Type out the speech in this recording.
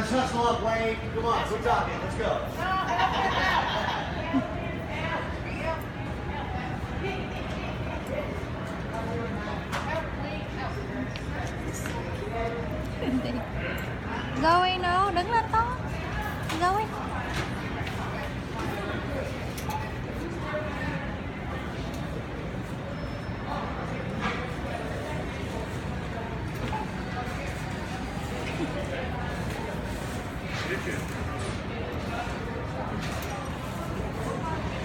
Let's hustle up, Wayne. Come on, quit talking. Let's go.